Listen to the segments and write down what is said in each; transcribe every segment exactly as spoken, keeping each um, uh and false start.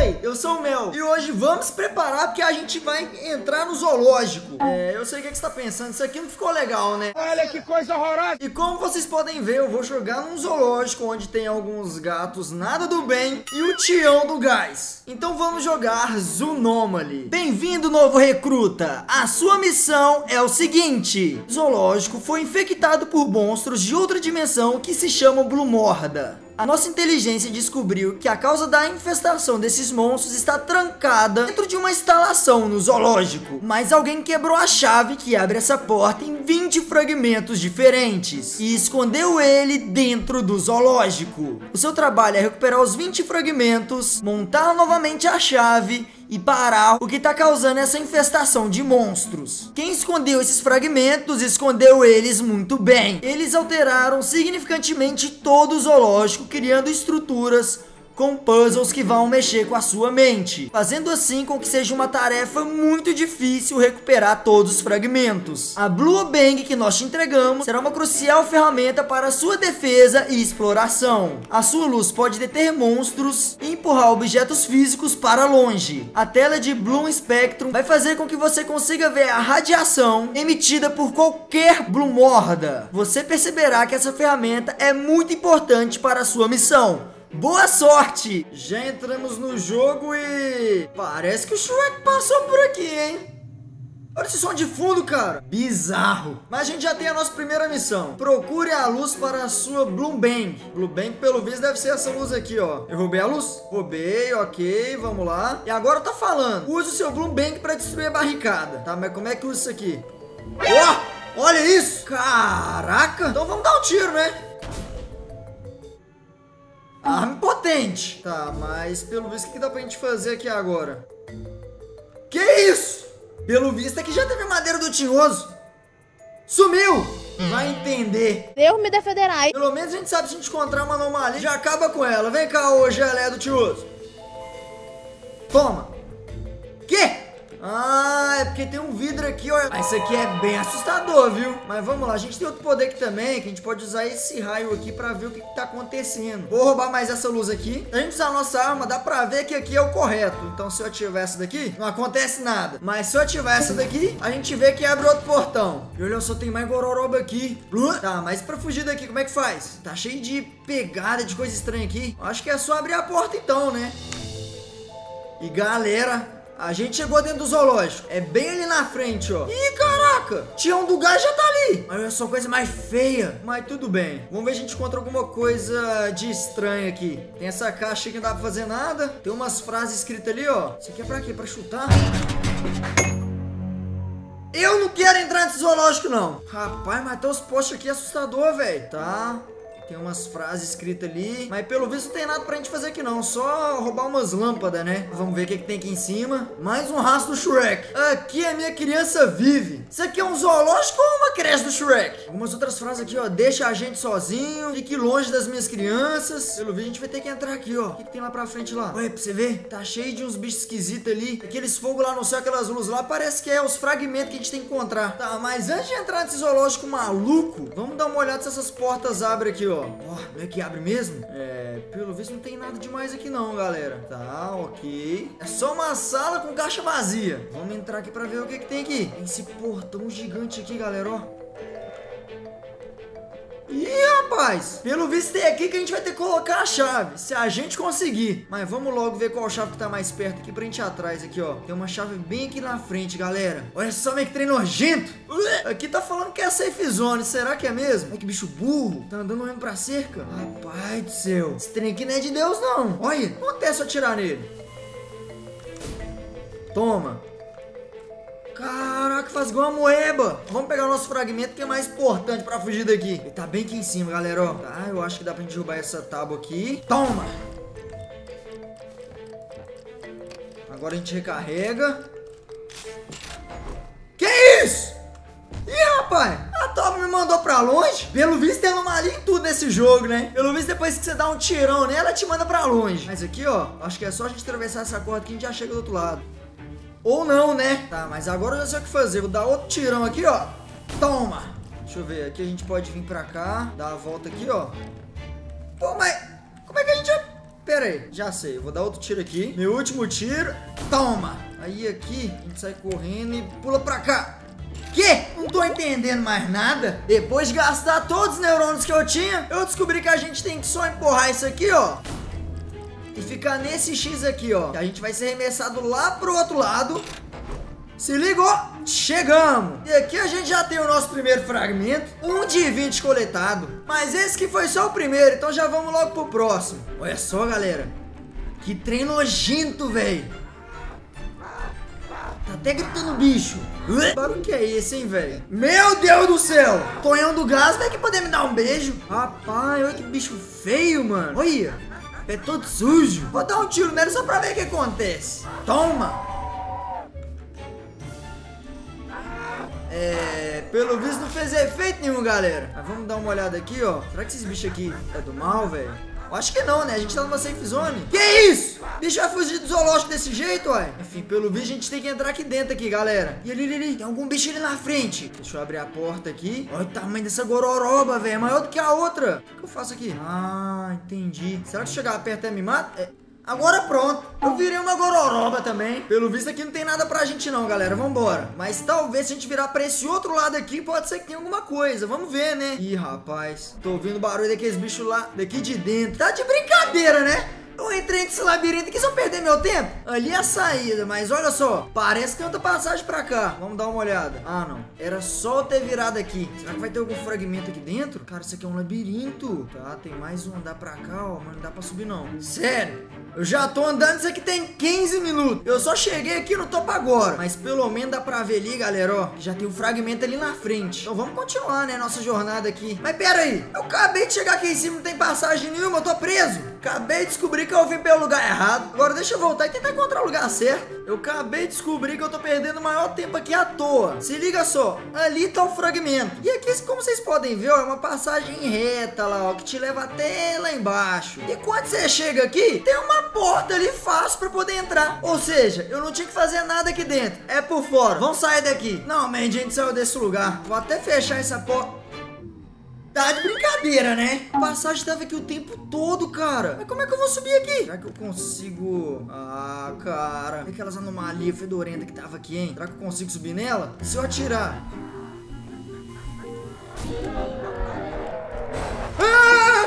Oi, eu sou o Mel e hoje vamos preparar porque a gente vai entrar no zoológico. É, eu sei o que, é que você tá pensando, isso aqui não ficou legal, né? Olha que coisa horrorosa! E como vocês podem ver, eu vou jogar num zoológico onde tem alguns gatos nada do bem e o Tião do gás. Então vamos jogar Zoonomaly. Bem-vindo, novo recruta! A sua missão é o seguinte: o zoológico foi infectado por monstros de outra dimensão que se chamam Blue Morda. A nossa inteligência descobriu que a causa da infestação desses monstros está trancada dentro de uma instalação no zoológico. Mas alguém quebrou a chave que abre essa porta em vinte fragmentos diferentes e escondeu ele dentro do zoológico. O seu trabalho é recuperar os vinte fragmentos, montar novamente a chave e parar o que está causando essa infestação de monstros. Quem escondeu esses fragmentos, escondeu eles muito bem. Eles alteraram significantemente todo o zoológico, criando estruturas com puzzles que vão mexer com a sua mente, fazendo assim com que seja uma tarefa muito difícil recuperar todos os fragmentos. A Blue Bang que nós te entregamos será uma crucial ferramenta para a sua defesa e exploração. A sua luz pode deter monstros e empurrar objetos físicos para longe. A tela de Blue Spectrum vai fazer com que você consiga ver a radiação emitida por qualquer Blue Morda. Você perceberá que essa ferramenta é muito importante para a sua missão. Boa sorte! Já entramos no jogo e... parece que o Shrek passou por aqui, hein? Olha esse som de fundo, cara! Bizarro! Mas a gente já tem a nossa primeira missão. Procure a luz para a sua Blue Bang. Blue Bang, pelo visto, deve ser essa luz aqui, ó. Eu roubei a luz? Roubei, ok, vamos lá. E agora tá falando. Use o seu Blue Bang para destruir a barricada. Tá, mas como é que usa isso aqui? Ó! Oh, olha isso! Caraca! Então vamos dar um tiro, né? Arma potente. Tá, mas pelo visto, o que dá pra gente fazer aqui agora? Que isso? Pelo visto, aqui já teve madeira do tinhoso. Sumiu. Vai entender. Deus me defenderá. Pelo menos a gente sabe, se a gente encontrar uma anomalia, já acaba com ela. Vem cá, ô geleia do tinhoso. Toma. Que? Ah, é porque tem um vidro aqui, ó. Mas isso aqui é bem assustador, viu? Mas vamos lá, a gente tem outro poder aqui também, que a gente pode usar esse raio aqui pra ver o que, que tá acontecendo. Vou roubar mais essa luz aqui. Se a gente usar a nossa arma, dá pra ver que aqui é o correto. Então se eu ativar essa daqui, não acontece nada. Mas se eu ativar essa daqui, a gente vê que abre outro portão. E olha só, tem mais gororoba aqui. Tá, mas pra fugir daqui, como é que faz? Tá cheio de pegada, de coisa estranha aqui. Acho que é só abrir a porta então, né? E galera... a gente chegou dentro do zoológico. É bem ali na frente, ó. Ih, caraca! Tião do gás já tá ali. Mas olha só, coisa mais feia. Mas tudo bem. Vamos ver se a gente encontra alguma coisa de estranho aqui. Tem essa caixa que não dá pra fazer nada. Tem umas frases escritas ali, ó. Isso aqui é pra quê? Pra chutar? Eu não quero entrar nesse zoológico, não. Rapaz, mas tem uns postes aqui assustador, velho. Tá... tem umas frases escritas ali. Mas pelo visto não tem nada pra gente fazer aqui não. Só roubar umas lâmpadas, né? Vamos ver o que, que tem aqui em cima. Mais um rastro do Shrek. Aqui a minha criança vive. Isso aqui é um zoológico ou uma creche do Shrek? Algumas outras frases aqui, ó. Deixa a gente sozinho. Fique longe das minhas crianças. Pelo visto a gente vai ter que entrar aqui, ó. O que, que tem lá pra frente lá? Olha pra você ver. Tá cheio de uns bichos esquisitos ali. Aqueles fogos lá no céu, aquelas luzes lá. Parece que é os fragmentos que a gente tem que encontrar. Tá, mas antes de entrar nesse zoológico maluco, vamos dar uma olhada se essas portas abrem aqui, ó. Ó, oh, não é que abre mesmo? É, pelo visto não tem nada demais aqui não, galera. Tá, ok. É só uma sala com caixa vazia. Vamos entrar aqui pra ver o que, que tem aqui. Tem esse portão gigante aqui, galera, ó. Ih, rapaz, pelo visto tem aqui que a gente vai ter que colocar a chave, se a gente conseguir. Mas vamos logo ver qual chave que tá mais perto aqui pra gente ir atrás aqui, ó. Tem uma chave bem aqui na frente, galera. Olha só, meio que trem nojento. Aqui tá falando que é safe zone, será que é mesmo? Ai, que bicho burro, tá andando olhando pra cerca. Rapaz do céu, esse trem aqui não é de Deus não. Olha, acontece eu atirar nele. Toma. Caraca, faz igual uma moeba. Vamos pegar o nosso fragmento que é mais importante pra fugir daqui. Ele tá bem aqui em cima, galera, ó. Tá, eu acho que dá pra gente derrubar essa tábua aqui. Toma! Agora a gente recarrega. Que isso? Ih, rapaz, a tábua me mandou pra longe. Pelo visto tem anomalia em tudo nesse jogo, né? Pelo visto depois que você dá um tirão nela, ela te manda pra longe. Mas aqui, ó, acho que é só a gente atravessar essa corda que a gente já chega do outro lado. Ou não, né? Tá, mas agora eu já sei o que fazer. Vou dar outro tirão aqui, ó. Toma! Deixa eu ver. Aqui a gente pode vir pra cá. Dar a volta aqui, ó. Pô, mas... como é que a gente... Pera aí, já sei. Eu vou dar outro tiro aqui. Meu último tiro. Toma. Aí aqui, a gente sai correndo e pula pra cá. Que? Não tô entendendo mais nada. Depois de gastar todos os neurônios que eu tinha, eu descobri que a gente tem que só empurrar isso aqui, ó. E ficar nesse X aqui, ó. Que a gente vai ser arremessado lá pro outro lado. Se ligou? Chegamos! E aqui a gente já tem o nosso primeiro fragmento. Um de vinte coletado. Mas esse que foi só o primeiro, então já vamos logo pro próximo. Olha só, galera. Que trem nojento, velho. Tá até gritando bicho. Que barulho que é esse, hein, velho? Meu Deus do céu! Tonhão do Gás vai que poder me dar um beijo. Rapaz, olha que bicho feio, mano. Olha, é todo sujo. Vou dar um tiro nele só pra ver o que acontece. Toma! É, pelo visto não fez efeito nenhum, galera. Mas vamos dar uma olhada aqui, ó. Será que esses bichos aqui é do mal, velho? Acho que não, né? A gente tá numa safe zone. Que isso? Bicho vai fugir do zoológico desse jeito, ué? Enfim, pelo visto a gente tem que entrar aqui dentro aqui, galera. E ali, ali, ali, tem algum bicho ali na frente. Deixa eu abrir a porta aqui. Olha o tamanho dessa gororoba, velho. É maior do que a outra. O que eu faço aqui? Ah, entendi. Será que se chegar perto ela me mata? É... Agora pronto, eu virei uma gororoba também. Pelo visto aqui não tem nada pra gente não, galera, vambora. Mas talvez se a gente virar pra esse outro lado aqui, pode ser que tenha alguma coisa, vamos ver, né? Ih, rapaz, tô ouvindo barulho daqueles bichos lá, daqui de dentro. Tá de brincadeira, né? Eu entrei nesse labirinto aqui só perder meu tempo. Ali é a saída, mas olha só, parece que tem outra passagem pra cá. Vamos dar uma olhada. Ah, não, era só eu ter virado aqui. Será que vai ter algum fragmento aqui dentro? Cara, isso aqui é um labirinto. Tá, tem mais um andar pra cá, ó, mas não dá pra subir não. Sério, eu já tô andando, isso aqui tem quinze minutos. Eu só cheguei aqui no topo agora. Mas pelo menos dá pra ver ali, galera, ó, que já tem um fragmento ali na frente. Então vamos continuar, né, nossa jornada aqui. Mas pera aí, eu acabei de chegar aqui em cima, não tem passagem nenhuma, eu tô preso. Acabei de descobrir que eu vim pelo lugar errado. Agora deixa eu voltar e tentar encontrar o lugar certo. Eu acabei de descobrir que eu tô perdendo o maior tempo aqui à toa. Se liga só, ali tá o fragmento. E aqui, como vocês podem ver, ó, é uma passagem reta lá, ó, que te leva até lá embaixo. E quando você chega aqui, tem uma porta ali fácil pra poder entrar. Ou seja, eu não tinha que fazer nada aqui dentro. É por fora. Vamos sair daqui. Não, man, a gente saiu desse lugar. Vou até fechar essa porta. Tá de brincadeira, né? A passagem tava aqui o tempo todo, cara. Mas como é que eu vou subir aqui? Será que eu consigo... Ah, cara. E aquelas anomalias fedorentas que tava aqui, hein? Será que eu consigo subir nela? E se eu atirar? Ah!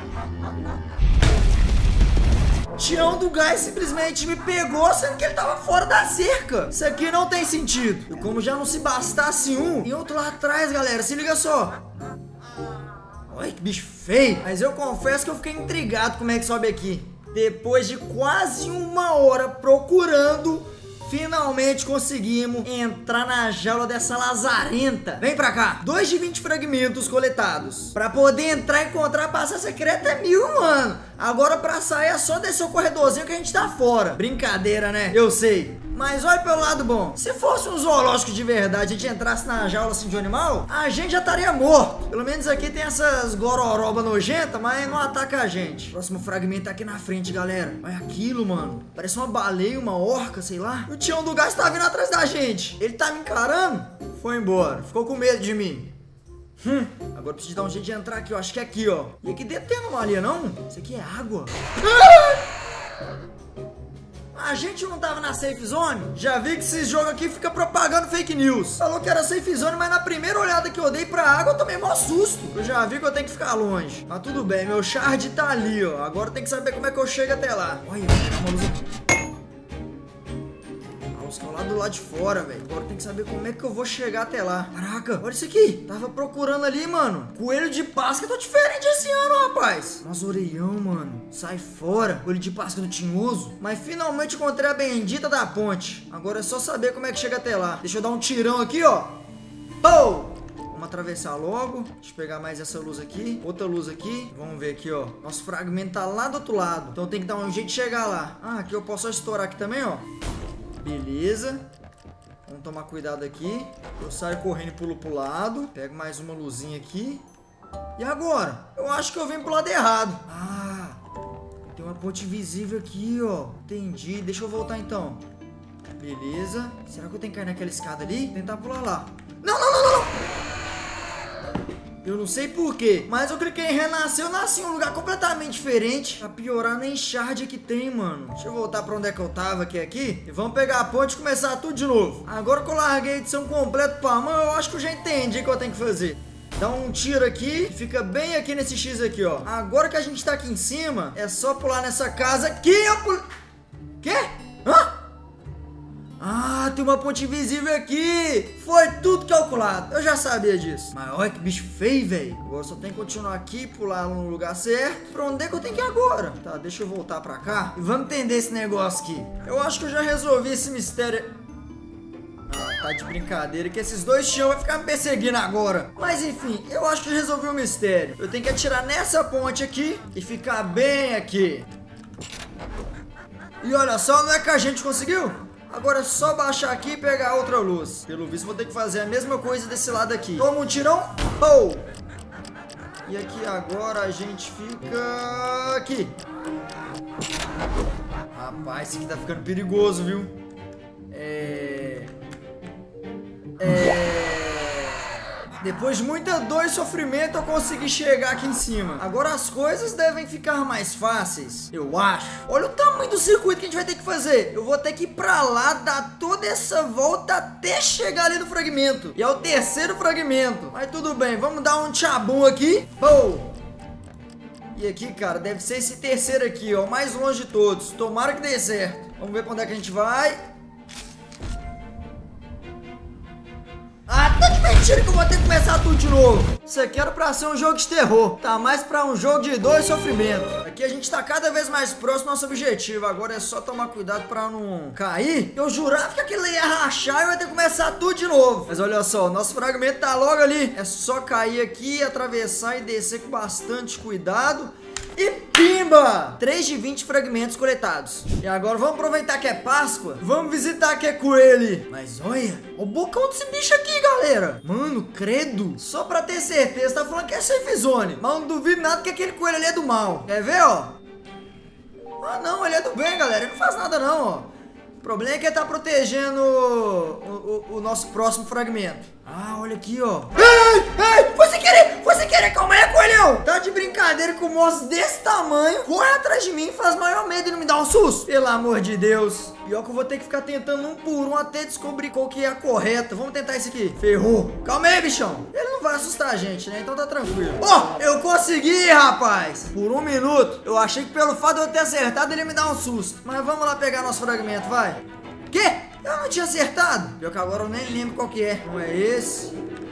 Tião do Gás simplesmente me pegou, sendo que ele tava fora da cerca. Isso aqui não tem sentido. E como já não se bastasse um, tem outro lá atrás, galera. Se liga só. Olha que bicho feio. Mas eu confesso que eu fiquei intrigado como é que sobe aqui. Depois de quase uma hora procurando, finalmente conseguimos entrar na jaula dessa lazarenta. Vem pra cá. dois de vinte fragmentos coletados. Pra poder entrar e encontrar a passagem secreta é mil, mano. Agora pra sair é só descer o corredorzinho que a gente tá fora. Brincadeira, né? Eu sei. Mas olha pelo lado bom. Se fosse um zoológico de verdade e a gente entrasse na jaula assim de um animal, a gente já estaria morto. Pelo menos aqui tem essas gororoba nojenta, mas não ataca a gente. Próximo fragmento tá aqui na frente, galera. Olha aquilo, mano. Parece uma baleia, uma orca, sei lá. O Tião do Gás tá vindo atrás da gente. Ele tá me encarando? Foi embora. Ficou com medo de mim. Hum, agora preciso dar um jeito de entrar aqui, ó. Acho que é aqui, ó. E aqui dentro tem anomalia, não? Isso aqui é água. Ah! A gente não tava na safe zone? Já vi que esse jogo aqui fica propagando fake news. Falou que era safe zone, mas na primeira olhada que eu dei pra água eu tomei mó susto. Eu já vi que eu tenho que ficar longe. Mas tudo bem, meu shard tá ali, ó. Agora tem que saber como é que eu chego até lá. Olha, uma luz aqui. Os caras lá do lado de fora, velho. Agora tem que saber como é que eu vou chegar até lá. Caraca, olha isso aqui. Tava procurando ali, mano. Coelho de Páscoa tá diferente esse ano, rapaz. Nossa, orelhão, mano. Sai fora. Coelho de Páscoa do Tinhoso. Mas finalmente encontrei a bendita da ponte. Agora é só saber como é que chega até lá. Deixa eu dar um tirão aqui, ó. Pou! Vamos atravessar logo. Deixa eu pegar mais essa luz aqui. Outra luz aqui. Vamos ver aqui, ó. Nosso fragmento tá lá do outro lado. Então tem que dar um jeito de chegar lá. Ah, aqui eu posso só estourar aqui também, ó. Beleza. Vamos tomar cuidado aqui. Eu saio correndo e pulo pro lado. Pego mais uma luzinha aqui. E agora? Eu acho que eu vim pro lado errado. Ah, tem uma ponte visível aqui, ó. Entendi. Deixa eu voltar então. Beleza. Será que eu tenho que cair naquela escada ali? Tentar pular lá. Não, não, não, não, não. Eu não sei porquê, mas eu cliquei em renascer, eu nasci em um lugar completamente diferente. Pra piorar, nem shard que tem, mano. Deixa eu voltar pra onde é que eu tava, que é aqui. E vamos pegar a ponte e começar tudo de novo. Agora que eu larguei a edição completa pra mão, eu acho que eu já entendi o que eu tenho que fazer. Dá um tiro aqui, fica bem aqui nesse X aqui, ó. Agora que a gente tá aqui em cima, é só pular nessa casa aqui. Eu pul... Quê? Hã? Ah, tem uma ponte invisível aqui. Foi tudo calculado. Eu já sabia disso. Mas olha que bicho feio, velho. Agora só tem que continuar aqui, pular no lugar certo. Pra onde é que eu tenho que ir agora? Tá, deixa eu voltar pra cá. E vamos entender esse negócio aqui. Eu acho que eu já resolvi esse mistério. Ah, tá de brincadeira que esses dois tião vai ficar me perseguindo agora. Mas enfim, eu acho que resolvi o mistério. Eu tenho que atirar nessa ponte aqui e ficar bem aqui. E olha só, não é que a gente conseguiu? Agora é só baixar aqui e pegar outra luz. Pelo visto vou ter que fazer a mesma coisa desse lado aqui. Toma um tirão. Oh! E aqui agora a gente fica aqui. Rapaz, esse aqui tá ficando perigoso, viu? É... É... Depois de muita dor e sofrimento eu consegui chegar aqui em cima. Agora as coisas devem ficar mais fáceis, eu acho. Olha o tamanho do circuito que a gente vai ter que fazer. Eu vou ter que ir pra lá, dar toda essa volta até chegar ali no fragmento. E é o terceiro fragmento. Mas tudo bem, vamos dar um tchabum aqui. Oh! E aqui, cara, deve ser esse terceiro aqui, ó, o mais longe de todos. Tomara que dê certo. Vamos ver pra onde é que a gente vai. Ah, tá de mentira que eu vou ter que começar tudo de novo. Isso aqui era pra ser um jogo de terror. Tá mais pra um jogo de dor e sofrimento. Aqui a gente tá cada vez mais próximo do nosso objetivo. Agora é só tomar cuidado pra não cair. Eu jurava que aquilo ia rachar e eu ia ter que começar tudo de novo. Mas olha só, o nosso fragmento tá logo ali. É só cair aqui, atravessar e descer com bastante cuidado. E pimba! três de vinte fragmentos coletados. E agora vamos aproveitar que é Páscoa. Vamos visitar que é coelho. Mas olha, o bocão desse bicho aqui, galera. Mano, credo. Só pra ter certeza, tá falando que é safe zone. Mas eu não duvido nada que aquele coelho ali é do mal. Quer ver, ó? Ah, não, ele é do bem, galera. Ele não faz nada, não, ó. O problema é que ele tá protegendo o, o, o nosso próximo fragmento. Ah, olha aqui, ó. Ei, ei, foi sem querer, foi sem querer, calma aí, coelhão. Tá de brincadeira com um monstro desse tamanho corre atrás de mim e faz maior medo e não me dá um susto. Pelo amor de Deus. Pior que eu vou ter que ficar tentando um por um até descobrir qual que é a correta. Vamos tentar esse aqui. Ferrou. Calma aí, bichão. Ele não vai assustar a gente, né? Então tá tranquilo. Ó, oh, eu consegui, rapaz. Por um minuto, eu achei que pelo fato de eu ter acertado, ele ia me dar um susto. Mas vamos lá pegar nosso fragmento, vai. Quê? Eu não tinha acertado. Pior que agora eu nem lembro qual que é. Não é esse.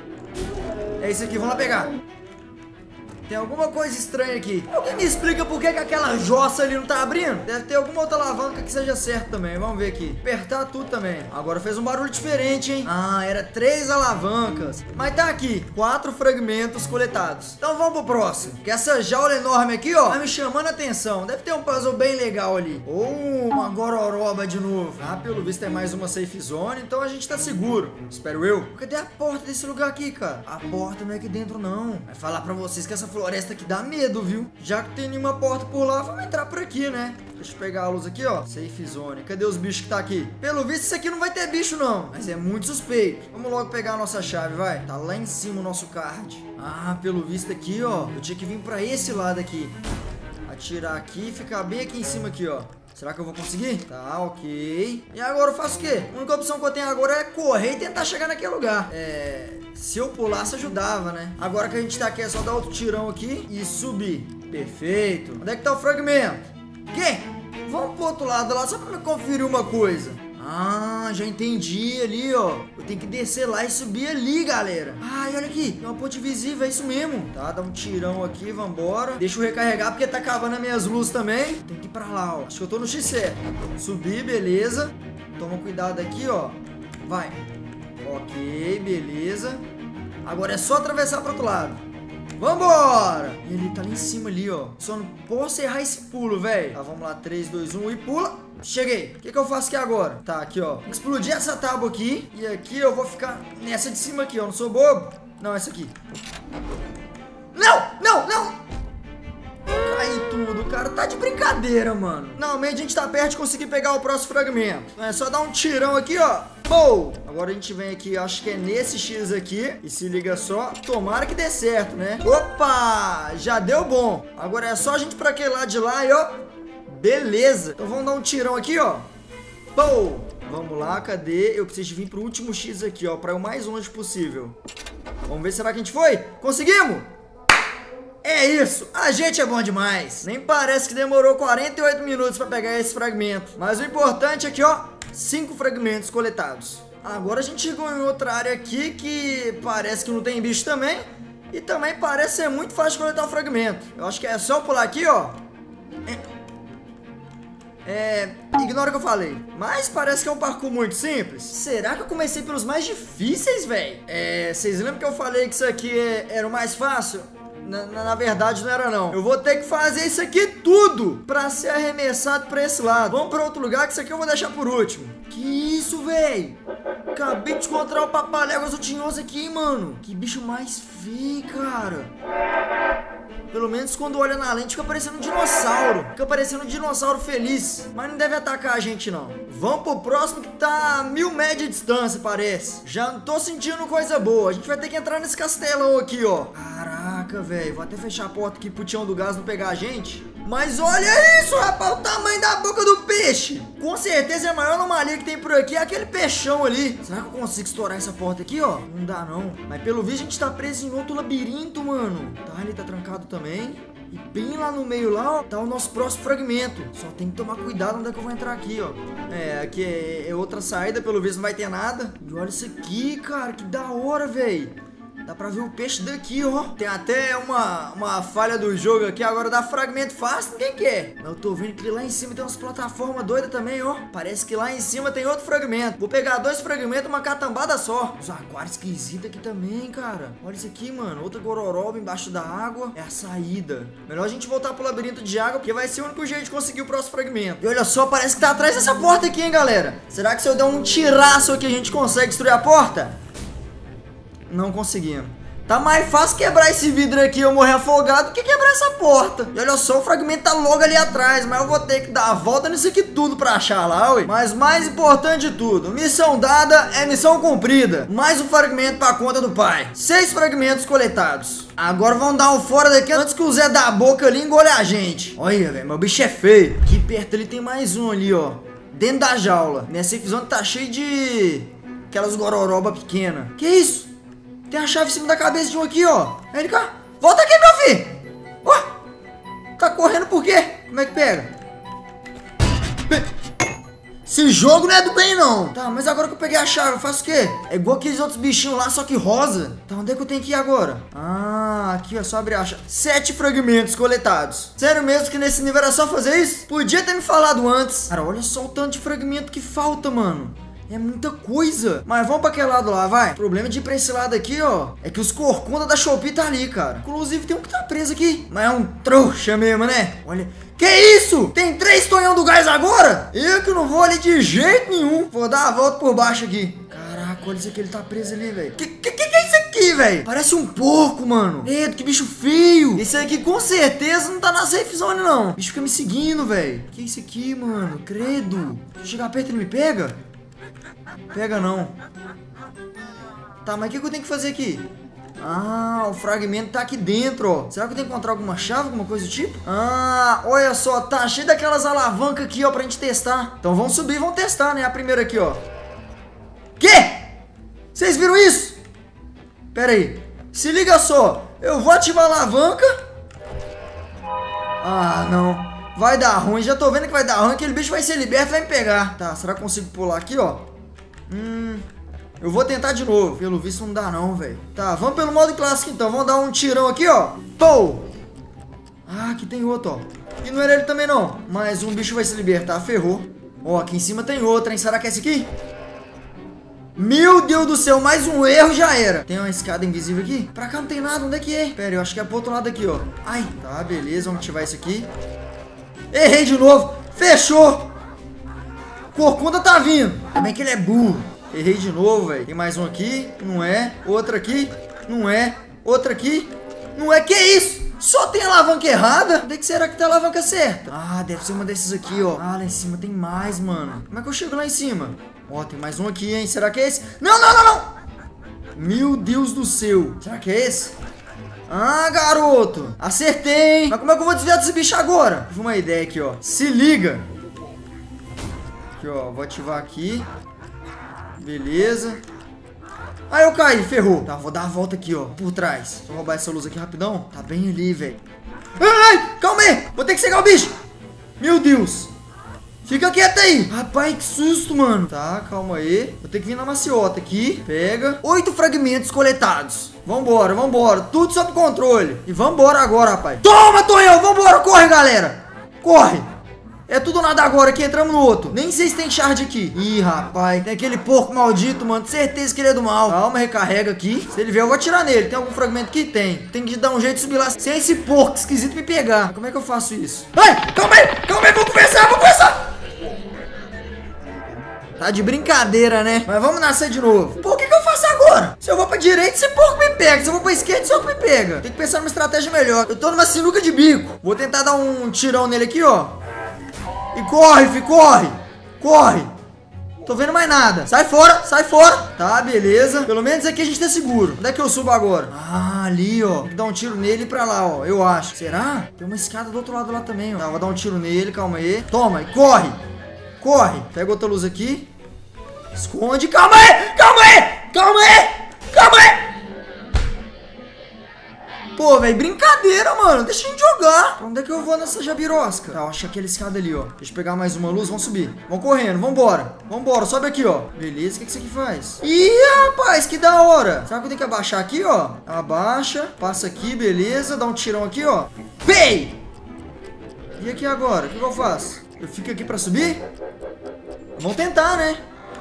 É esse aqui, vamos lá pegar. Tem alguma coisa estranha aqui. Alguém me explica por que, que aquela jossa ali não tá abrindo? Deve ter alguma outra alavanca que seja certa também. Vamos ver aqui. Apertar tudo também. Agora fez um barulho diferente, hein? Ah, era três alavancas. Mas tá aqui. Quatro fragmentos coletados. Então vamos pro próximo. Que essa jaula enorme aqui, ó, tá me chamando a atenção. Deve ter um puzzle bem legal ali. Ou oh, uma gororoba de novo. Ah, pelo visto é mais uma safe zone. Então a gente tá seguro. Espero eu. Cadê a porta desse lugar aqui, cara? A porta não é aqui dentro, não. Vai falar pra vocês que essa floresta aqui dá medo, viu? Já que tem nenhuma porta por lá, vamos entrar por aqui, né? Deixa eu pegar a luz aqui, ó. Safe zone. Cadê os bichos que tá aqui? Pelo visto, isso aqui não vai ter bicho, não. Mas é muito suspeito. Vamos logo pegar a nossa chave, vai. Tá lá em cima o nosso card. Ah, pelo visto aqui, ó. Eu tinha que vir pra esse lado aqui. Atirar aqui e ficar bem aqui em cima aqui, ó. Será que eu vou conseguir? Tá, ok. E agora eu faço o quê? A única opção que eu tenho agora é correr e tentar chegar naquele lugar. É... Se eu pulasse, ajudava, né? Agora que a gente tá aqui, é só dar outro tirão aqui e subir. Perfeito. Onde é que tá o fragmento? Quê? Vamos pro outro lado lá, só pra me conferir uma coisa. Ah, já entendi ali, ó. Eu tenho que descer lá e subir ali, galera. Ah, e olha aqui, tem uma ponte visível, é isso mesmo. Tá, dá um tirão aqui, vambora. Deixa eu recarregar, porque tá acabando as minhas luzes também. Tem que ir pra lá, ó. Acho que eu tô no X certo. Subir, beleza. Toma cuidado aqui, ó. Vai. Ok, beleza. Agora é só atravessar pro outro lado. Vambora! E ele tá ali em cima ali, ó. Só não posso errar esse pulo, velho. Tá, vamos lá, três, dois, um e pula. Cheguei. O que que eu faço aqui agora? Tá, aqui, ó. Explodir essa tábua aqui. E aqui eu vou ficar nessa de cima aqui, ó. Não sou bobo. Não, essa aqui. Não, não, não! Caí tudo. O cara tá de brincadeira, mano. Normalmente a gente tá perto de conseguir pegar o próximo fragmento. É só dar um tirão aqui, ó. Pou! Agora a gente vem aqui, acho que é nesse X aqui. E se liga só. Tomara que dê certo, né? Opa! Já deu bom. Agora é só a gente pra aquele lado de lá e ó. Beleza. Então vamos dar um tirão aqui, ó. Pou! Vamos lá, cadê? Eu preciso vir pro último X aqui, ó, pra ir o mais longe possível. Vamos ver, será que a gente foi? Conseguimos? É isso, a gente é bom demais. Nem parece que demorou quarenta e oito minutos pra pegar esse fragmento. Mas o importante é que, ó, cinco fragmentos coletados. Agora a gente chegou em outra área aqui que parece que não tem bicho também. E também parece ser muito fácil de coletar o fragmento. Eu acho que é só pular aqui, ó. É... É, ignora o que eu falei. Mas parece que é um parkour muito simples. Será que eu comecei pelos mais difíceis, velho? É, vocês lembram que eu falei que isso aqui é, era o mais fácil? Na, na, na verdade não era não. Eu vou ter que fazer isso aqui tudo pra ser arremessado pra esse lado. Vamos pra outro lugar que isso aqui eu vou deixar por último. Que isso, velho? Acabei de encontrar o papaléguas rotinhoso aqui, mano. Que bicho mais feio, cara. Pelo menos quando olha na lente fica parecendo um dinossauro. Fica parecendo um dinossauro feliz. Mas não deve atacar a gente não. Vamos pro próximo que tá a mil metros de distância, parece. Já não tô sentindo coisa boa. A gente vai ter que entrar nesse castelão aqui, ó. Caraca, velho. Vou até fechar a porta aqui pro Tião do Gás não pegar a gente. Mas olha isso, rapaz. O tamanho da boca do peixe. Com certeza é a maior anomalia que tem por aqui é aquele peixão ali. Será que eu consigo estourar essa porta aqui, ó? Não dá não. Mas pelo visto a gente tá preso em outro labirinto, mano. Tá, ele tá trancado também. E bem lá no meio lá, ó, tá o nosso próximo fragmento. Só tem que tomar cuidado onde é que eu vou entrar aqui, ó. É, aqui é, é outra saída, pelo visto não vai ter nada. E olha isso aqui, cara, que da hora, velho. Dá pra ver o peixe daqui, ó. Tem até uma, uma falha do jogo aqui. Agora dá fragmento fácil, ninguém quer. Mas eu tô vendo que lá em cima tem umas plataformas doidas também, ó. Parece que lá em cima tem outro fragmento. Vou pegar dois fragmentos, uma catambada só. Os aquários esquisitos aqui também, cara. Olha isso aqui, mano. Outra gororoba embaixo da água. É a saída. Melhor a gente voltar pro labirinto de água, porque vai ser o único jeito de conseguir o próximo fragmento. E olha só, parece que tá atrás dessa porta aqui, hein, galera. Será que se eu der um tiraço aqui a gente consegue destruir a porta? Não conseguimos. Tá mais fácil quebrar esse vidro aqui e eu morrer afogado do que quebrar essa porta. E olha só, o fragmento tá logo ali atrás. Mas eu vou ter que dar a volta nisso aqui tudo pra achar lá, ué. Mas mais importante de tudo, missão dada é missão cumprida. Mais um fragmento pra conta do pai. Seis fragmentos coletados. Agora vamos dar um fora daqui antes que o Zé da boca ali engole a gente. Olha, velho, meu bicho é feio. Aqui perto ali tem mais um ali, ó. Dentro da jaula. Nessa episódio tá cheio de... aquelas gororoba pequena. Que isso? Tem a chave em cima da cabeça de um aqui, ó. Aí ele cá. Volta aqui, meu filho. Ó. Tá correndo por quê? Como é que pega? Esse jogo não é do bem, não. Tá, mas agora que eu peguei a chave, eu faço o quê? É igual aqueles outros bichinhos lá, só que rosa. Tá, onde é que eu tenho que ir agora? Ah, aqui, ó, só abrir a chave. Sete fragmentos coletados. Sério mesmo que nesse nível era só fazer isso? Podia ter me falado antes. Cara, olha só o tanto de fragmento que falta, mano. É muita coisa. Mas vamos pra aquele lado lá, vai. O problema de ir pra esse lado aqui, ó, é que os corcunda da Shopee tá ali, cara. Inclusive tem um que tá preso aqui. Mas é um trouxa mesmo, né? Olha. Que isso? Tem três tonhão do gás agora? Eu que não vou ali de jeito nenhum. Vou dar a volta por baixo aqui. Caraca, olha isso aqui, ele tá preso ali, velho. Que, que que é isso aqui, velho? Parece um porco, mano. Eita, que bicho feio. Esse aqui com certeza não tá na safe zone, não. O bicho fica me seguindo, velho. Que é isso aqui, mano? Credo. Se eu chegar perto, ele me pega? Pega não. Tá, mas o que, que eu tenho que fazer aqui? Ah, o fragmento tá aqui dentro, ó. Será que eu tenho que encontrar alguma chave, alguma coisa do tipo? Ah, olha só, tá cheio daquelas alavancas aqui, ó, pra gente testar. Então vamos subir e vamos testar, né? A primeira aqui, ó. Quê? Vocês viram isso? Pera aí. Se liga só. Eu vou ativar a alavanca. Ah, não. Vai dar ruim. Já tô vendo que vai dar ruim. Aquele bicho vai ser liberto e vai me pegar. Tá, será que eu consigo pular aqui, ó? Hum... Eu vou tentar de novo. Pelo visto não dá não, velho. Tá, vamos pelo modo clássico então. Vamos dar um tirão aqui, ó. Pou! Ah, aqui tem outro, ó. E não era ele também não. Mas um bicho vai se libertar, ferrou. Ó, aqui em cima tem outro, hein? Será que é esse aqui? Meu Deus do céu, mais um erro já era. Tem uma escada invisível aqui? Pra cá não tem nada, onde é que é? Pera, eu acho que é pro outro lado aqui, ó. Ai, tá, beleza, vamos ativar isso aqui. Errei de novo. Fechou. Corcunda tá vindo. Também que ele é burro. Errei de novo, velho. Tem mais um aqui. Não é. Outra aqui. Não é. Outra aqui. Não é. Que isso? Só tem alavanca errada? Onde é que será que tá a alavanca certa? Ah, deve ser uma desses aqui, ó. Ah, lá em cima tem mais, mano. Como é que eu chego lá em cima? Ó, tem mais um aqui, hein? Será que é esse? Não, não, não, não! Meu Deus do céu. Será que é esse? Ah, garoto. Acertei, hein? Mas como é que eu vou desviar desse bicho agora? Tive uma ideia aqui, ó. Se liga. Aqui, ó. Vou ativar aqui. Beleza. Ah, eu caí, ferrou. Tá, vou dar a volta aqui, ó, por trás. Vou roubar essa luz aqui rapidão. Tá bem ali, velho. Ai, calma aí. Vou ter que cegar o bicho. Meu Deus. Fica quieto aí. Rapaz, que susto, mano. Tá, calma aí. Vou ter que vir na maciota aqui. Pega. Oito fragmentos coletados. Vambora, vambora. Tudo sob controle. E vambora agora, rapaz. Toma, Tonhão. Vambora. Corre, galera. Corre. É tudo nada agora que entramos no outro. Nem sei se tem shard aqui. Ih, rapaz, tem aquele porco maldito, mano. Certeza que ele é do mal. Calma, recarrega aqui. Se ele vier, eu vou atirar nele. Tem algum fragmento aqui? Tem. Tem que dar um jeito de subir lá sem esse porco esquisito me pegar. Mas como é que eu faço isso? Ai, calma aí, calma aí, vou conversar, vou conversar. Tá de brincadeira, né? Mas vamos nascer de novo. Pô, o que que eu faço agora? Se eu vou pra direita, esse porco me pega. Se eu vou pra esquerda, esse porco me pega. Tem que pensar numa estratégia melhor. Eu tô numa sinuca de bico. Vou tentar dar um tirão nele aqui, ó. E corre, fi, corre. Corre. Tô vendo mais nada. Sai fora, sai fora. Tá, beleza. Pelo menos aqui a gente tá seguro. Onde é que eu subo agora? Ah, ali, ó. Tem que dar um tiro nele e pra lá, ó. Eu acho. Será? Tem uma escada do outro lado lá também, ó. Tá, vou dar um tiro nele, calma aí. Toma, e corre. Corre. Pega outra luz aqui. Esconde. Calma aí, calma aí. Calma aí. Calma aí. Pô, velho, brincadeira, mano. Deixa a gente jogar. Pra onde é que eu vou nessa jabirosca? Tá, eu acho aquela escada ali, ó. Deixa eu pegar mais uma luz, vamos subir. Vamos correndo, vambora. Vambora, sobe aqui, ó. Beleza, o que que isso aqui faz? Ih, rapaz, que da hora. Será que eu tenho que abaixar aqui, ó? Abaixa, passa aqui, beleza. Dá um tirão aqui, ó. Pei! E aqui agora? O que que eu faço? Eu fico aqui pra subir? Vamos tentar, né?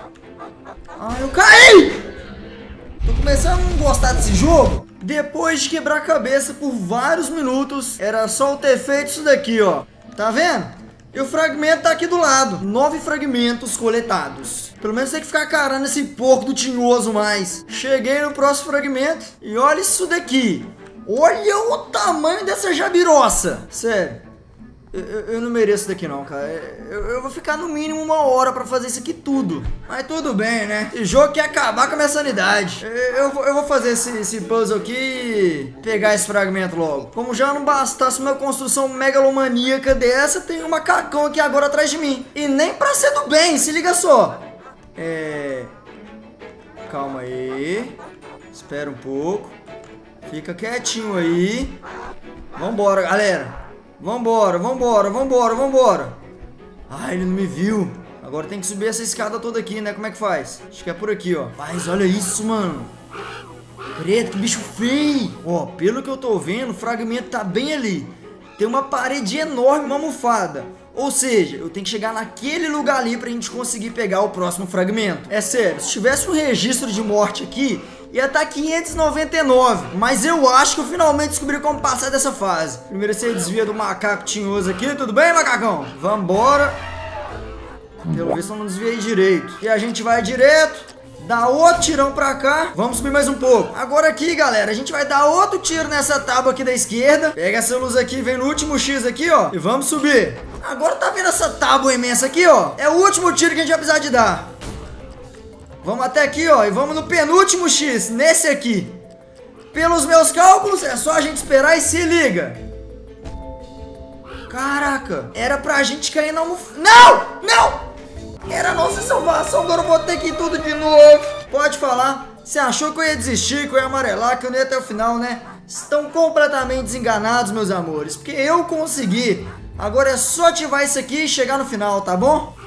Ah, eu caí! Tô começando a não gostar desse jogo. Depois de quebrar a cabeça por vários minutos, era só eu ter feito isso daqui, ó. Tá vendo? E o fragmento tá aqui do lado. Nove fragmentos coletados. Pelo menos tem que ficar carando esse porco do tinhoso mais. Cheguei no próximo fragmento e olha isso daqui. Olha o tamanho dessa jabiroça. Sério. Eu, eu não mereço isso daqui não, cara. Eu, eu vou ficar no mínimo uma hora pra fazer isso aqui tudo. Mas tudo bem, né? Esse jogo quer acabar com a minha sanidade. Eu, eu, vou, eu vou fazer esse, esse puzzle aqui e pegar esse fragmento logo. Como já não bastasse uma construção megalomaníaca dessa, tem um macacão aqui agora atrás de mim. E nem pra ser do bem, se liga só. É... Calma aí. Espera um pouco. Fica quietinho aí. Vambora, galera. Vambora, vambora, vambora, vambora. Ah, ele não me viu. Agora tem que subir essa escada toda aqui, né? Como é que faz? Acho que é por aqui, ó. Mas olha isso, mano. Preto, que bicho feio. Ó, pelo que eu tô vendo, o fragmento tá bem ali. Tem uma parede enorme, uma almofada. Ou seja, eu tenho que chegar naquele lugar ali pra gente conseguir pegar o próximo fragmento. É sério, se tivesse um registro de morte aqui, ia estar quinhentos e noventa e nove. Mas eu acho que eu finalmente descobri como passar dessa fase. Primeiro você desvia do macaco tinhoso aqui. Tudo bem, macacão? Vambora. Pelo visto eu não desviei direito. E a gente vai direto. Dá outro tirão pra cá. Vamos subir mais um pouco. Agora aqui, galera, a gente vai dar outro tiro nessa tábua aqui da esquerda. Pega essa luz aqui, vem no último X aqui, ó. E vamos subir. Agora tá vendo essa tábua imensa aqui, ó? É o último tiro que a gente vai precisar de dar. Vamos até aqui, ó, e vamos no penúltimo X, nesse aqui. Pelos meus cálculos, é só a gente esperar e se liga. Caraca, era pra gente cair na almofada. Não, não! Era a nossa salvação, agora eu vou ter que ir tudo de novo. Pode falar, você achou que eu ia desistir, que eu ia amarelar, que eu não ia até o final, né? Estão completamente desenganados, meus amores, porque eu consegui. Agora é só ativar isso aqui e chegar no final, tá bom?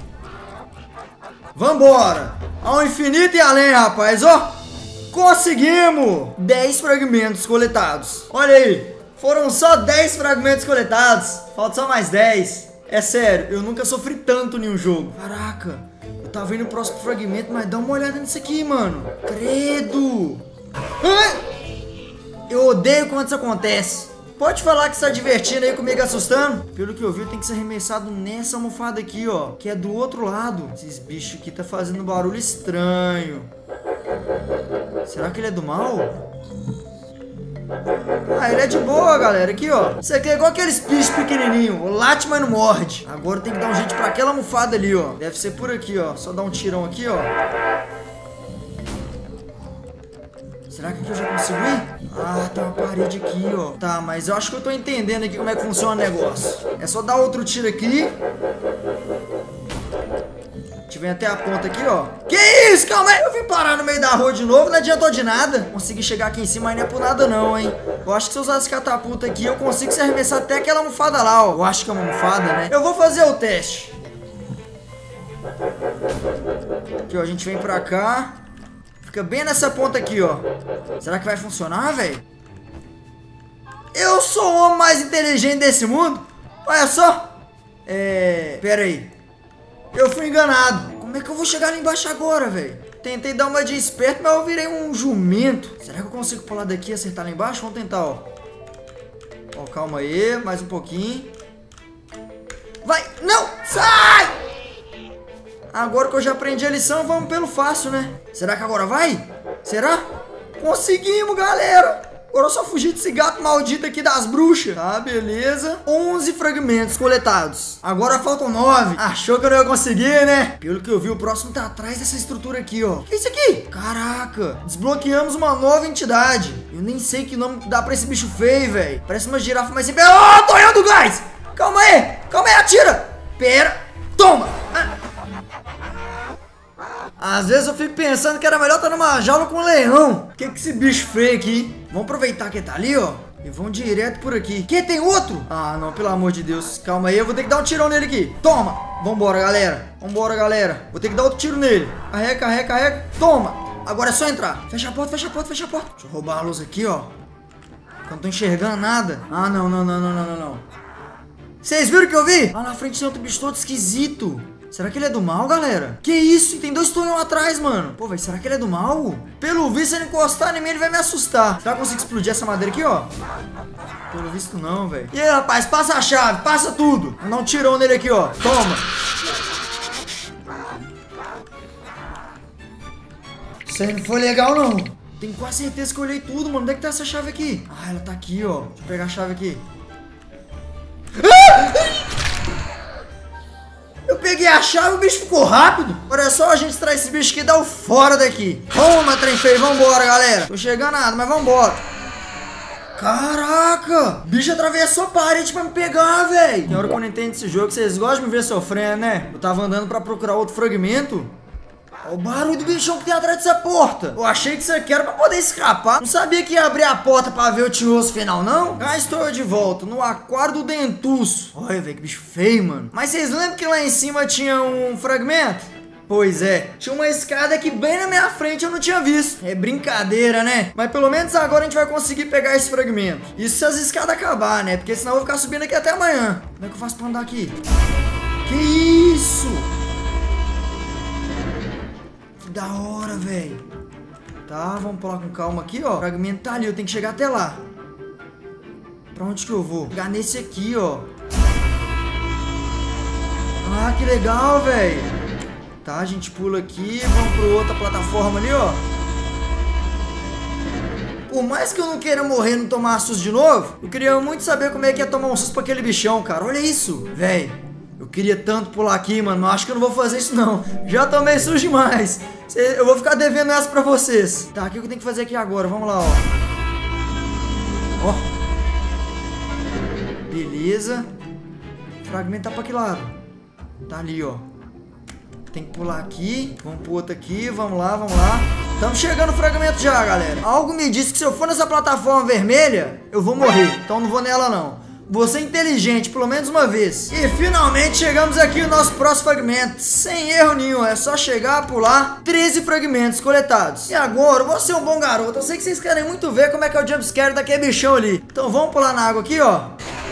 Vambora! Ao infinito e além, rapaz, ó! Conseguimos! dez fragmentos coletados. Olha aí, foram só dez fragmentos coletados. Falta só mais dez. É sério, eu nunca sofri tanto em um jogo. Caraca, eu tava indo no próximo fragmento, mas dá uma olhada nisso aqui, mano. Credo! Ai! Eu odeio quando isso acontece. Pode falar que você tá divertindo aí comigo, assustando? Pelo que eu vi, eu tenho que ser arremessado nessa almofada aqui, ó. Que é do outro lado. Esses bichos aqui tá fazendo um barulho estranho. Será que ele é do mal? Ah, ele é de boa, galera. Aqui, ó. Isso aqui é igual aqueles bichos pequenininhos. Late, mas não morde. Agora tem que dar um jeito pra aquela almofada ali, ó. Deve ser por aqui, ó. Só dar um tirão aqui, ó. Será que aqui eu já consigo ir? Ah, tem uma parede aqui, ó. Tá, mas eu acho que eu tô entendendo aqui como é que funciona o negócio. É só dar outro tiro aqui. A gente vem até a ponta aqui, ó. Que isso? Calma aí. Eu vim parar no meio da rua de novo, não adiantou de nada. Consegui chegar aqui em cima, mas não é por nada não, hein. Eu acho que se eu usar esse catapulta aqui, eu consigo se arremessar até aquela almofada lá, ó. Eu acho que é uma almofada, né? Eu vou fazer o teste. Aqui, ó, a gente vem pra cá. Fica bem nessa ponta aqui, ó. Será que vai funcionar, velho? Eu sou o homem mais inteligente desse mundo. Olha só. É... Pera aí. Eu fui enganado. Como é que eu vou chegar lá embaixo agora, velho? Tentei dar uma de esperto, mas eu virei um jumento. Será que eu consigo pular daqui e acertar lá embaixo? Vamos tentar, ó. Ó, calma aí. Mais um pouquinho. Vai! Não! Sai! Agora que eu já aprendi a lição, vamos pelo fácil, né? Será que agora vai? Será? Conseguimos, galera! Agora eu só fugir desse gato maldito aqui das bruxas. Tá, beleza. onze fragmentos coletados. Agora faltam nove. Achou que eu não ia conseguir, né? Pelo que eu vi, o próximo tá atrás dessa estrutura aqui, ó. O que é isso aqui? Caraca. Desbloqueamos uma nova entidade. Eu nem sei que nome dá pra esse bicho feio, velho. Parece uma girafa, mas sempre... Ó, oh, tonhão do gás! Calma aí. Calma aí, atira. Pera. Toma. Ah. Às vezes eu fico pensando que era melhor estar numa jaula com um leão. Que que esse bicho feio aqui? Vamos aproveitar que ele tá ali, ó. E vamos direto por aqui. Que, tem outro? Ah, não, pelo amor de Deus. Calma aí, eu vou ter que dar um tirão nele aqui. Toma. Vambora, galera. Vambora, galera. Vou ter que dar outro tiro nele. Carrega, carrega, carrega. Toma. Agora é só entrar. Fecha a porta, fecha a porta, fecha a porta. Deixa eu roubar a luz aqui, ó. Eu não tô enxergando nada. Ah, não, não, não, não, não, não, não. Vocês viram o que eu vi? Lá na frente tem outro bicho todo esquisito. Será que ele é do mal, galera? Que isso? Tem dois tonhão atrás, mano. Pô, velho, será que ele é do mal? Pelo visto, se ele encostar em mim, ele vai me assustar. Será que eu consigo explodir essa madeira aqui, ó? Pelo visto, não, velho. E aí, rapaz, passa a chave, passa tudo. Vou dar um tirão nele aqui, ó. Toma. Isso aí não foi legal, não. Tenho quase certeza que eu olhei tudo, mano. Onde é que tá essa chave aqui? Ah, ela tá aqui, ó. Deixa eu pegar a chave aqui. Ah! Eu peguei a chave e o bicho ficou rápido. Olha só, a gente traz esse bicho aqui e dá o fora daqui. Toma, trem feio, vambora, galera. Tô chegando nada, mas vambora. Caraca, o bicho atravessou a parede pra me pegar, velho. Tem hora que eu não entendo esse jogo, que vocês gostam de me ver sofrendo, né? Eu tava andando pra procurar outro fragmento. Olha o barulho do bichão que tem atrás dessa porta. Eu achei que isso aqui era pra poder escapar. Não sabia que ia abrir a porta pra ver o tinhoso final, não. Cá estou eu de volta, no aquário do dentuço. Olha, velho, que bicho feio, mano. Mas vocês lembram que lá em cima tinha um fragmento? Pois é, tinha uma escada aqui bem na minha frente, eu não tinha visto. É brincadeira, né? Mas pelo menos agora a gente vai conseguir pegar esse fragmento. Isso se as escadas acabar, né? Porque senão eu vou ficar subindo aqui até amanhã. Como é que eu faço pra andar aqui? Que isso? Da hora, velho. Tá, vamos pular com calma aqui, ó. O fragmento tá ali, eu tenho que chegar até lá. Pra onde que eu vou? Chegar nesse aqui, ó. Ah, que legal, velho. Tá, a gente pula aqui. Vamos pra outra plataforma ali, ó. Por mais que eu não queira morrer e não tomar susto de novo, eu queria muito saber como é que é tomar um susto pra aquele bichão, cara. Olha isso, velho. Eu queria tanto pular aqui, mano, mas acho que eu não vou fazer isso, não. Já tomei susto demais. Eu vou ficar devendo essa pra vocês. Tá, o que eu tenho que fazer aqui agora? Vamos lá, ó. Ó. Beleza. O fragmento tá pra que lado? Tá ali, ó. Tem que pular aqui. Vamos pro outro aqui. Vamos lá, vamos lá. Estamos chegando no fragmento já, galera. Algo me disse que se eu for nessa plataforma vermelha, eu vou morrer. Então não vou nela, não. Vou ser inteligente, pelo menos uma vez. E finalmente chegamos aqui no nosso próximo fragmento. Sem erro nenhum, é só chegar, pular. treze fragmentos coletados. E agora, eu vou ser um bom garoto. Eu sei que vocês querem muito ver como é que é o jumpscare daquele bichão ali. Então vamos pular na água aqui, ó.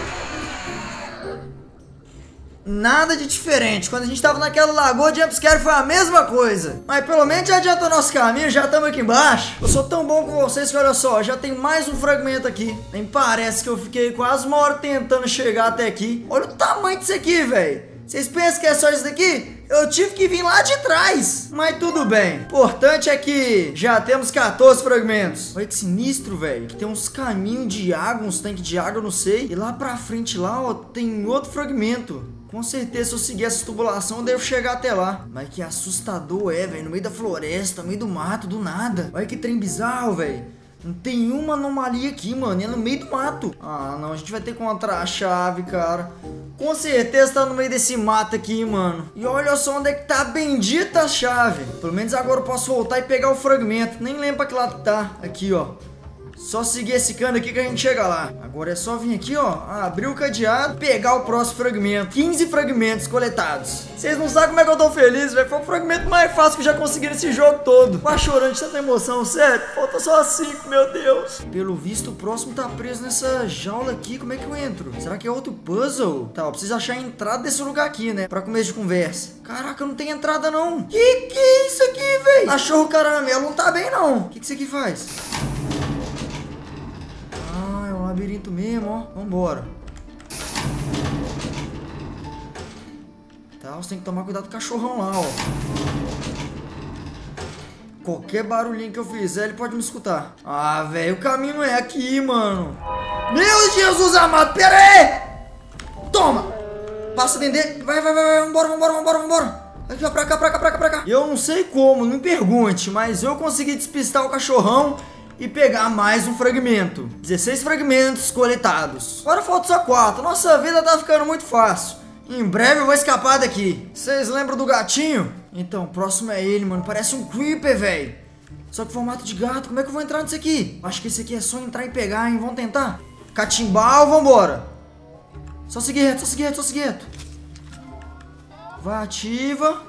Nada de diferente. Quando a gente tava naquela lagoa, o jumpscare foi a mesma coisa. Mas pelo menos já adiantou nosso caminho, já estamos aqui embaixo. Eu sou tão bom com vocês que olha só, já tem mais um fragmento aqui. Nem parece que eu fiquei quase uma hora tentando chegar até aqui. Olha o tamanho disso aqui, velho. Vocês pensam que é só isso daqui? Eu tive que vir lá de trás. Mas tudo bem. O importante é que já temos quatorze fragmentos. Olha que sinistro, velho. Aqui tem uns caminhos de água, uns tanques de água, eu não sei. E lá pra frente, lá, ó, tem outro fragmento. Com certeza, se eu seguir essa tubulação, eu devo chegar até lá. Mas que assustador é, velho. No meio da floresta, no meio do mato, do nada. Olha que trem bizarro, velho. Não tem uma anomalia aqui, mano. É no meio do mato. Ah, não. A gente vai ter que encontrar a chave, cara. Com certeza tá no meio desse mato aqui, mano. E olha só onde é que tá a bendita chave. Pelo menos agora eu posso voltar e pegar o fragmento. Nem lembro pra que lado tá. Aqui, ó. Só seguir esse cano aqui que a gente chega lá. Agora é só vir aqui, ó, abrir o cadeado, pegar o próximo fragmento. quinze fragmentos coletados. Vocês não sabem como é que eu tô feliz, velho. Foi o fragmento mais fácil que eu já consegui nesse jogo todo. Quase chorando de tanta emoção, sério. Falta só cinco, meu Deus. Pelo visto, o próximo tá preso nessa jaula aqui. Como é que eu entro? Será que é outro puzzle? Tá, eu preciso achar a entrada desse lugar aqui, né? Pra começo de conversa. Caraca, não tem entrada, não. Que que é isso aqui, velho? Cachorro caramelo não tá bem, não. O que que isso aqui faz? Labirinto mesmo, ó. Vambora. Tá, você tem que tomar cuidado com o cachorrão lá, ó. Qualquer barulhinho que eu fizer, ele pode me escutar. Ah, velho, o caminho não é aqui, mano. Meu Jesus amado, pera aí! Toma! Passa dentro dele. Vai, vai, vai, vai. Vambora, vambora, vambora, vambora. Aqui, ó, pra cá, pra cá, pra cá, pra cá. Eu não sei como, não me pergunte, mas eu consegui despistar o cachorrão e pegar mais um fragmento. dezesseis fragmentos coletados. Agora falta só quatro. Nossa vida tá ficando muito fácil. Em breve eu vou escapar daqui. Vocês lembram do gatinho? Então, o próximo é ele, mano. Parece um creeper, velho. Só que formato de gato. Como é que eu vou entrar nisso aqui? Acho que esse aqui é só entrar e pegar, hein? Vamos tentar? Catimbau, vambora. Só seguir reto, só seguir reto, só seguir reto. Vai, ativa.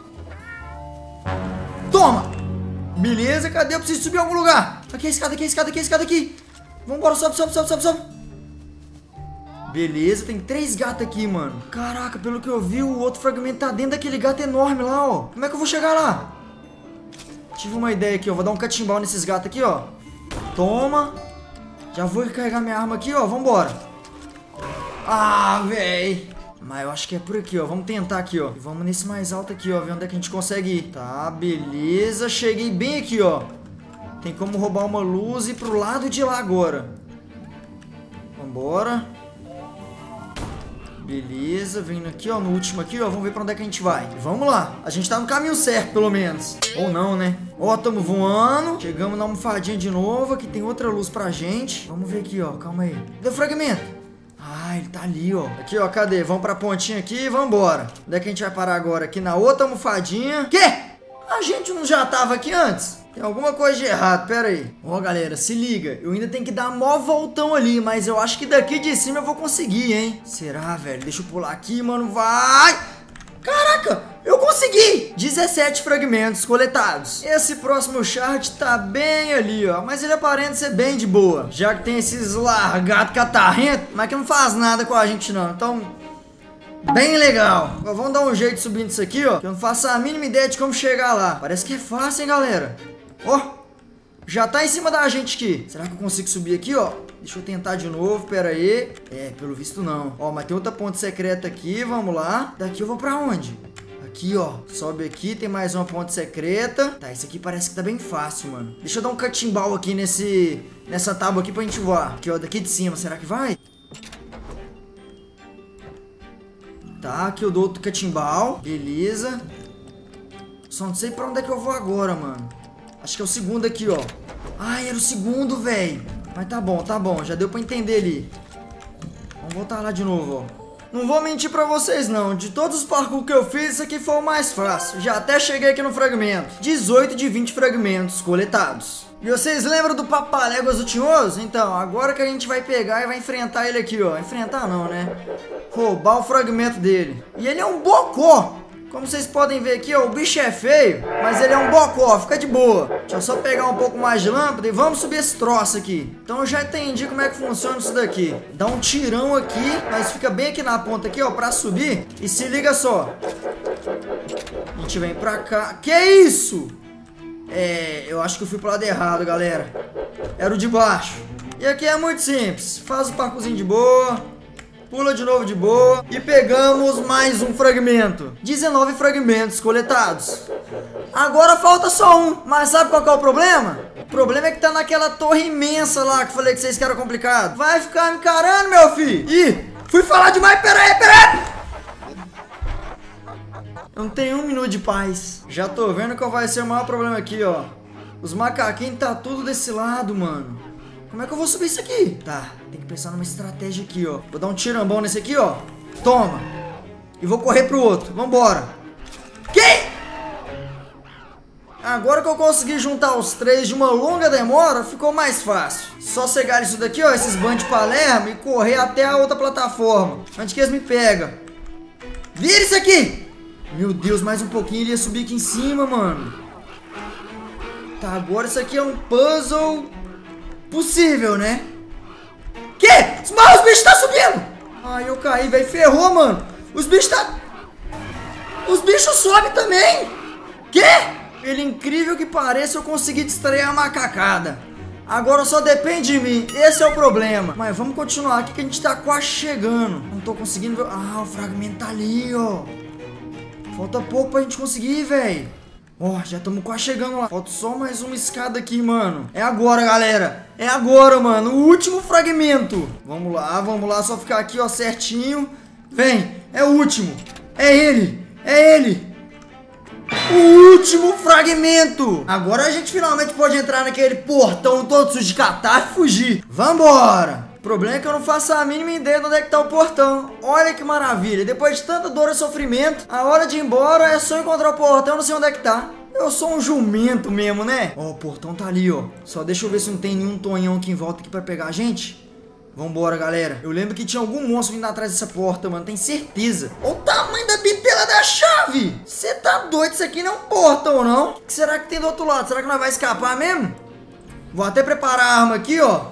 Toma! Beleza, cadê? Eu preciso subir em algum lugar. Aqui é a escada, aqui é a escada, aqui é a escada aqui. Vambora, sobe, sobe, sobe, sobe, sobe. Beleza, tem três gatos aqui, mano. Caraca, pelo que eu vi, o outro fragmento tá dentro daquele gato enorme lá, ó. Como é que eu vou chegar lá? Tive uma ideia aqui, ó. Vou dar um catimbau nesses gatos aqui, ó. Toma. Já vou recarregar minha arma aqui, ó. Vambora. Ah, véi. Mas eu acho que é por aqui, ó. Vamos tentar aqui, ó. E vamos nesse mais alto aqui, ó. Ver onde é que a gente consegue ir. Tá, beleza. Cheguei bem aqui, ó. Tem como roubar uma luz e ir pro lado de lá agora. Vambora. Beleza. Vindo aqui, ó. No último aqui, ó. Vamos ver pra onde é que a gente vai. Vamos lá. A gente tá no caminho certo, pelo menos. Ou não, né? Ó, tamo voando. Chegamos na almofadinha de novo. Aqui tem outra luz pra gente. Vamos ver aqui, ó. Calma aí. Deu fragmento. Ah, ele tá ali, ó. Aqui, ó, cadê? Vamos pra pontinha aqui e vambora. Onde é que a gente vai parar agora? Aqui na outra almofadinha. Quê? A gente não já tava aqui antes? Tem alguma coisa de errado, pera aí. Ó, galera, se liga. Eu ainda tenho que dar mó voltão ali, mas eu acho que daqui de cima eu vou conseguir, hein? Será, velho? Deixa eu pular aqui, mano. Vai! Caraca! Eu consegui! dezessete fragmentos coletados. Esse próximo shard tá bem ali, ó. Mas ele aparenta ser bem de boa. Já que tem esses largados catarrentos, mas que não faz nada com a gente, não. Então, bem legal. Agora vamos dar um jeito subindo isso aqui, ó. Que eu não faço a mínima ideia de como chegar lá. Parece que é fácil, hein, galera? Ó, já tá em cima da gente aqui. Será que eu consigo subir aqui, ó? Deixa eu tentar de novo, pera aí. É, pelo visto não. Ó, mas tem outra ponte secreta aqui, vamos lá. Daqui eu vou pra onde? Aqui, ó. Sobe aqui, tem mais uma ponte secreta. Tá, esse aqui parece que tá bem fácil, mano. Deixa eu dar um catimbau aqui nesse... nessa tábua aqui pra gente voar. Aqui, ó, daqui de cima. Será que vai? Tá, aqui eu dou outro catimbau. Beleza. Só não sei pra onde é que eu vou agora, mano. Acho que é o segundo aqui, ó. Ai, era o segundo, velho. Mas tá bom, tá bom. Já deu pra entender ali. Vamos voltar lá de novo, ó. Não vou mentir pra vocês, não. De todos os parkour que eu fiz, esse aqui foi o mais fácil. Já até cheguei aqui no fragmento. dezoito de vinte fragmentos coletados. E vocês lembram do Papaléguas do Tinhoso? Então, agora que a gente vai pegar e vai enfrentar ele aqui, ó. Enfrentar não, né? Roubar o fragmento dele. E ele é um bocó. Como vocês podem ver aqui, ó, o bicho é feio, mas ele é um bocó, fica de boa. Deixa eu só pegar um pouco mais de lâmpada e vamos subir esse troço aqui. Então eu já entendi como é que funciona isso daqui. Dá um tirão aqui, mas fica bem aqui na ponta aqui, ó, pra subir. E se liga só. A gente vem pra cá. Que isso? É, eu acho que eu fui pro lado errado, galera. Era o de baixo. E aqui é muito simples. Faz o parkourzinho de boa. Pula de novo de boa. E pegamos mais um fragmento. dezenove fragmentos coletados. Agora falta só um. Mas sabe qual que é o problema? O problema é que tá naquela torre imensa lá que eu falei que vocês que era complicado. Vai ficar me encarando, meu filho. Ih, fui falar demais. Pera aí, pera aí. Eu não tenho um minuto de paz. Já tô vendo qual vai ser o maior problema aqui, ó. Os macaquinhos tá tudo desse lado, mano. Como é que eu vou subir isso aqui? Tá, tem que pensar numa estratégia aqui, ó. Vou dar um tirambão nesse aqui, ó. Toma. E vou correr pro outro. Vambora. Que? Agora que eu consegui juntar os três de uma longa demora, ficou mais fácil. Só cegar isso daqui, ó, esses bandos de Palermo e correr até a outra plataforma. Antes que eles me pegam. Vira isso aqui! Meu Deus, mais um pouquinho ele ia subir aqui em cima, mano. Tá, agora isso aqui é um puzzle possível, né? Que? Mas os bichos tá subindo! Ai, eu caí, velho. Ferrou, mano. Os bichos tá... Os bichos sobem também! Que? Pelo incrível que pareça, eu consegui distrair a macacada. Agora só depende de mim. Esse é o problema. Mas vamos continuar aqui que a gente tá quase chegando. Não tô conseguindo ver... Ah, o fragmento tá ali, ó. Falta pouco pra gente conseguir, velho. Ó, oh, já estamos quase chegando lá. Falta só mais uma escada aqui, mano. É agora, galera. É agora, mano. O último fragmento. Vamos lá, vamos lá. Só ficar aqui, ó, certinho. Vem. É o último. É ele. É ele. O último fragmento. Agora a gente finalmente pode entrar naquele portão todo sujo de catar e fugir. Vambora. O problema é que eu não faço a mínima ideia de onde é que tá o portão. Olha que maravilha. Depois de tanta dor e sofrimento, a hora de ir embora é só encontrar o portão. Eu não sei onde é que tá. Eu sou um jumento mesmo, né? Ó, o portão tá ali, ó. Só deixa eu ver se não tem nenhum tonhão aqui em volta aqui pra pegar a gente. Vambora, galera. Eu lembro que tinha algum monstro vindo atrás dessa porta, mano. Tenho certeza. Olha o tamanho da bitela da chave. Você tá doido? Isso aqui não é um portão, não? O que será que tem do outro lado? Será que nós vai escapar mesmo? Vou até preparar a arma aqui, ó.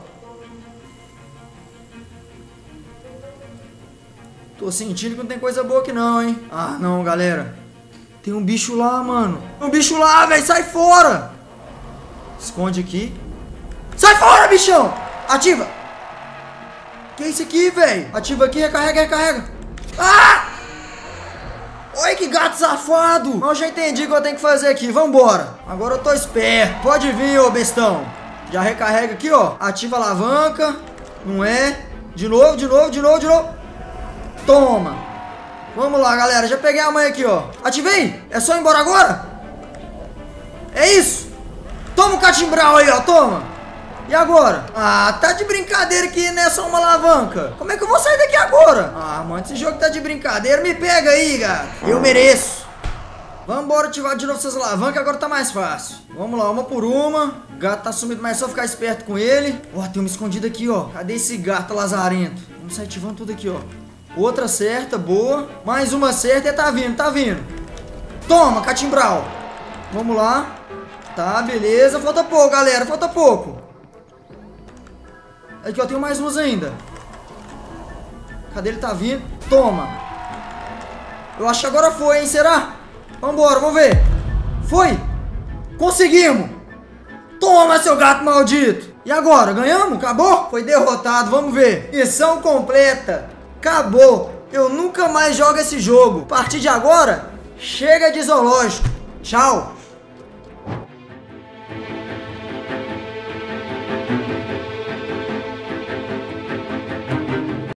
Tô sentindo que não tem coisa boa aqui não, hein? Ah, não, galera. Tem um bicho lá, mano. Tem um bicho lá, velho. Sai fora. Esconde aqui. Sai fora, bichão. Ativa. Que é isso aqui, velho? Ativa aqui, recarrega, recarrega. Ah! Olha que gato safado. Mas eu já entendi o que eu tenho que fazer aqui. Vambora. Agora eu tô esperto. Pode vir, ô bestão. Já recarrega aqui, ó. Ativa a alavanca. Não é? De novo, de novo, de novo, de novo. Toma. Vamos lá, galera. Já peguei a mãe aqui, ó. Ativei. É só ir embora agora? É isso. Toma o catimbral aí, ó. Toma. E agora? Ah, tá de brincadeira que não é só uma alavanca. Como é que eu vou sair daqui agora? Ah, mano, esse jogo tá de brincadeira. Me pega aí, gato. Eu mereço. Vambora ativar de novo essas alavancas. Agora tá mais fácil. Vamos lá, uma por uma. O gato tá sumido, mas é só ficar esperto com ele. Ó, tem uma escondida aqui, ó. Cadê esse gato lazarento? Vamos sair ativando tudo aqui, ó. Outra certa, boa. Mais uma certa e tá vindo, tá vindo. Toma, catimbral. Vamos lá. Tá, beleza. Falta pouco, galera, falta pouco. Aqui, ó, tem mais umas ainda. Cadê ele? Tá vindo. Toma. Eu acho que agora foi, hein, será? Vambora, vamos ver. Foi. Conseguimos. Toma, seu gato maldito. E agora, ganhamos? Acabou? Foi derrotado, vamos ver. Missão completa. Acabou. Eu nunca mais jogo esse jogo. A partir de agora, chega de zoológico. Tchau.